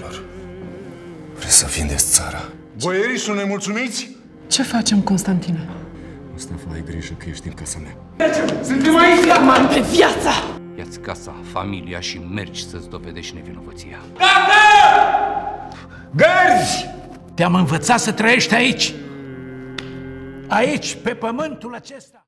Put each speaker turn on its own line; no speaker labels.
boierilor. Vreți să vindeți țara?
Boierii sunt nemulțumiți?
Ce facem, Constantine?
Mustafa, ai grijă că ești în casa mea.
Suntem aici!
Am pe viața!
Ia-ți casa, familia și mergi să-ți dovedești nevinovăția.
Gărzi!
Te-am învățat să trăiești aici! Aici, pe pământul acesta!